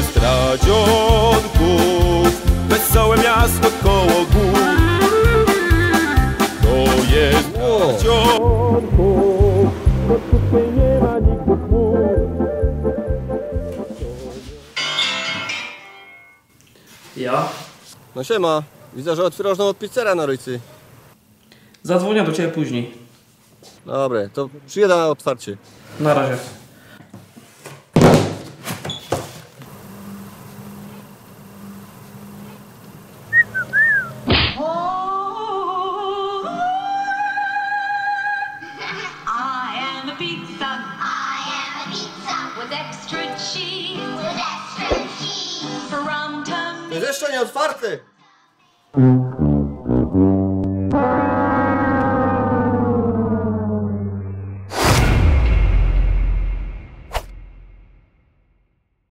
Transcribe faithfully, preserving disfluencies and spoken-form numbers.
jest Radzionków, wesołe miasto koło gór. To jest Radzionków, to tutaj nie ma nigdy chmur. Ja? No siema, widzę, że otwierasz nową pizzerię na Rycy. Zadzwonię do ciebie później. Dobra, to przyjedę na otwarcie. Na razie. To jest jeszcze nie otwarte!